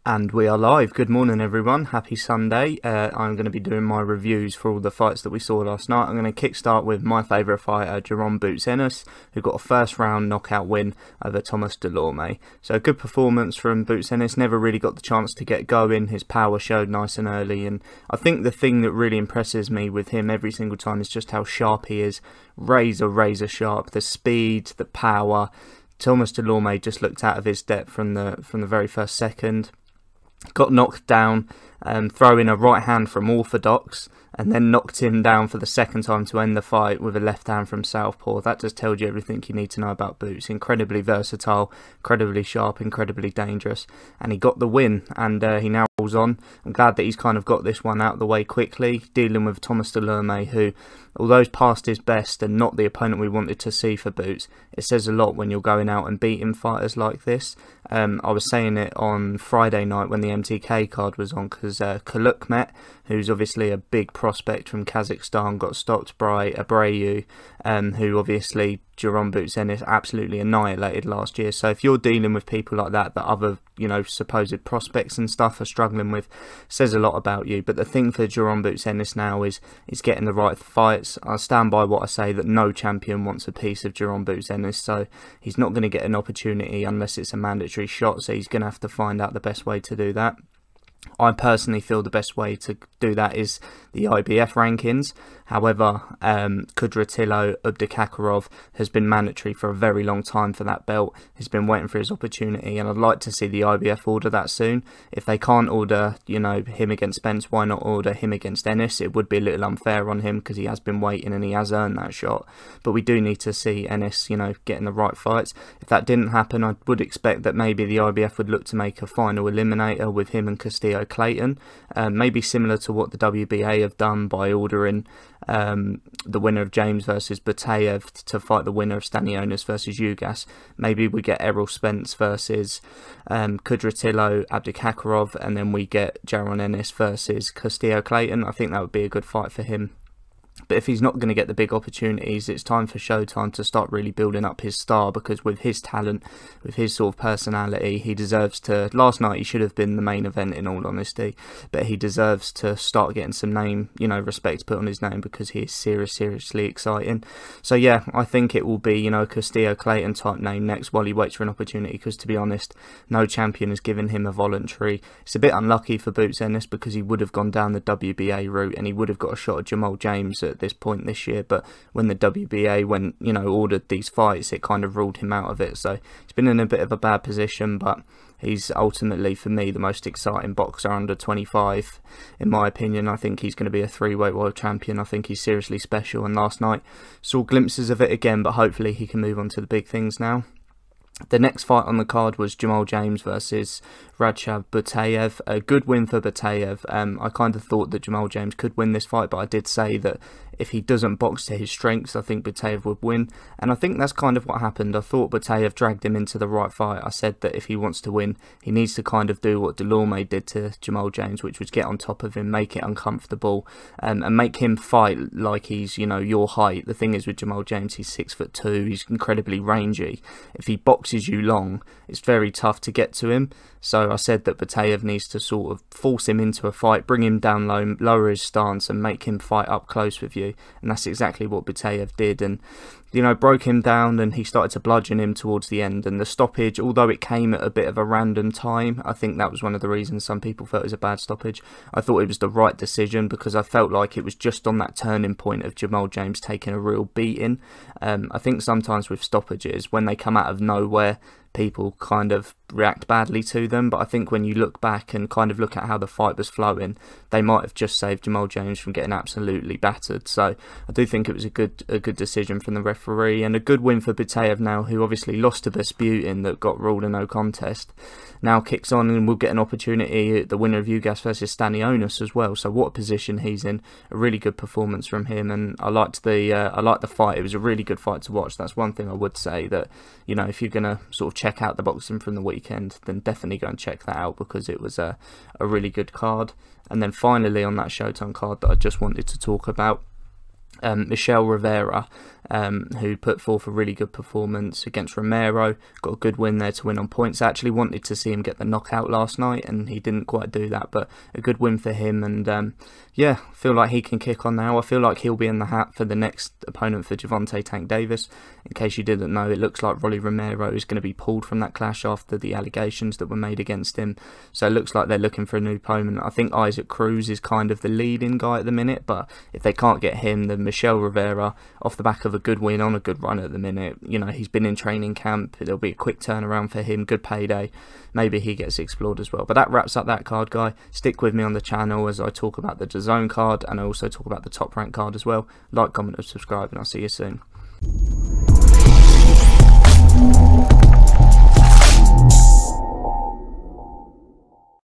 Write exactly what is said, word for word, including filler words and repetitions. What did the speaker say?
And we are live. Good morning, everyone. Happy Sunday. Uh, I'm going to be doing my reviews for all the fights that we saw last night. I'm going to kickstart with my favourite fighter, Jaron Ennis, who got a first round knockout win over Thomas Dulorme. So a good performance from Ennis. Never really got the chance to get going. His power showed nice and early. And I think the thing that really impresses me with him every single time is just how sharp he is. Razor, razor sharp. The speed, the power. Thomas Dulorme just looked out of his depth from the from the very first second. Got knocked down, um, throwing a right hand from orthodox, and then knocked him down for the second time to end the fight with a left hand from southpaw. That just tells you everything you need to know about Boots. Incredibly versatile, incredibly sharp, incredibly dangerous, and he got the win, and uh, he now rolls on. I'm glad that he's kind of got this one out of the way quickly, dealing with Thomas Dulorme, who, although he's past his best and not the opponent we wanted to see for Boots, it says a lot when you're going out and beating fighters like this. Um, I was saying it on Friday night when the M T K card was on, because uh, Kalukmet, who's obviously a big prospect from Kazakhstan, got stopped by Abreu, um, who obviously Jaron Ennis absolutely annihilated last year. So if you're dealing with people like that, that other, you know, supposed prospects and stuff are struggling with, says a lot about you. But the thing for Jaron Ennis now is is getting the right fights. I stand by what I say, that no champion wants a piece of Jaron Ennis, so he's not going to get an opportunity unless it's a mandatory shot, so he's going to have to find out the best way to do that. I personally feel the best way to do that is the I B F rankings. However, um, Kudratilo Abdikakarov has been mandatory for a very long time for that belt. He's been waiting for his opportunity, and I'd like to see the I B F order that soon. If they can't order, you know, him against Spence, why not order him against Ennis? It would be a little unfair on him because he has been waiting and he has earned that shot. But we do need to see Ennis, you know, getting the right fights. If that didn't happen, I would expect that maybe the I B F would look to make a final eliminator with him and Castillo Clayton, um, maybe similar to what the W B A have done by ordering um, the winner of James versus Butaev to fight the winner of Stanionis versus Ugas. Maybe we get Errol Spence versus um, Kudratilo Abdikakarov, and then we get Jaron Ennis versus Castillo Clayton. I think that would be a good fight for him. But if he's not going to get the big opportunities, it's time for Showtime to start really building up his star, because with his talent, with his sort of personality, he deserves to... Last night he should have been the main event, in all honesty, but he deserves to start getting some name, you know, respect put on his name, because he is serious, seriously exciting. So yeah, I think it will be, you know, Castillo Clayton type name next while he waits for an opportunity, because to be honest, no champion has given him a voluntary. It's a bit unlucky for Boots Ennis, because he would have gone down the W B A route and he would have got a shot at Jamal James at this point this year, but when the W B A went, you know, ordered these fights, it kind of ruled him out of it. So he's been in a bit of a bad position, but he's ultimately, for me, the most exciting boxer under twenty-five, in my opinion. I think he's going to be a three-weight world champion. I think he's seriously special, and last night saw glimpses of it again, but hopefully he can move on to the big things now. The next fight on the card was Jamal James versus Radzhab Butaev. A good win for Butaev. Um, I kind of thought that Jamal James could win this fight, but I did say that if he doesn't box to his strengths, I think Butaev would win. And I think that's kind of what happened. I thought Butaev dragged him into the right fight. I said that if he wants to win, he needs to kind of do what Dulorme did to Jamal James, which was get on top of him, make it uncomfortable, um, and make him fight like he's, you know, your height. The thing is with Jamal James, he's six foot two, he's incredibly rangy. If he boxes you long, it's very tough to get to him. So I said that Butaev needs to sort of force him into a fight, bring him down low, lower his stance, and make him fight up close with you. And that's exactly what Butaev did, and, you know, broke him down, and he started to bludgeon him towards the end. And the stoppage, although it came at a bit of a random time, I think that was one of the reasons some people felt it was a bad stoppage. I thought it was the right decision, because I felt like it was just on that turning point of Jamal James taking a real beating. Um, I think sometimes with stoppages, when they come out of nowhere, people kind of react badly to them, but I think when you look back and kind of look at how the fight was flowing, they might have just saved Jamal James from getting absolutely battered. So I do think it was a good a good decision from the referee, and a good win for Butaev now, who obviously lost to Vesputin, that got ruled a no contest. Now kicks on and will get an opportunity at the winner of Ugas versus Stanionis as well. So what a position he's in. A really good performance from him, and I liked the uh, I liked the fight. It was a really good fight to watch. That's one thing I would say, that, you know, if you're gonna sort of check out the boxing from the weekend, then definitely go and check that out, because it was a, a really good card. And then finally on that Showtime card that I just wanted to talk about, um, Michelle Rivera, um, who put forth a really good performance against Romero. Got a good win there to win on points. I actually wanted to see him get the knockout last night, and he didn't quite do that, but a good win for him. And um, yeah, feel like he can kick on now. I feel like he'll be in the hat for the next opponent for Gervonta Tank Davis. In case you didn't know, it looks like Rolly Romero is going to be pulled from that clash after the allegations that were made against him. So it looks like they're looking for a new opponent. I think Isaac Cruz is kind of the leading guy at the minute, but if they can't get him, then Michel Rivera, off the back of a good win on a good run at the minute, you know, he's been in training camp. There'll be a quick turnaround for him, good payday. Maybe he gets explored as well. But that wraps up that card, guy. Stick with me on the channel as I talk about the DAZN card, and I also talk about the Top Rank card as well. Like, comment and subscribe, and I'll see you soon.